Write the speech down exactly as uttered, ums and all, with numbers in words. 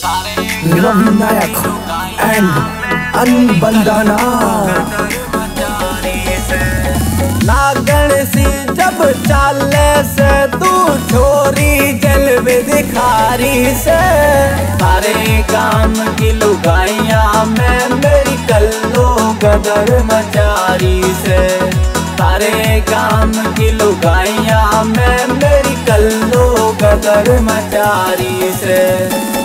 रवि नायक and अनबंदाना नागण सी जब चाले से तू छोरी जलवे दिखारी से तारे काम की लुगाइया में मेरी कल्लो गदर मचारी से तारे काम की लुगाइया में मेरी कल्लो गदर मचारी से।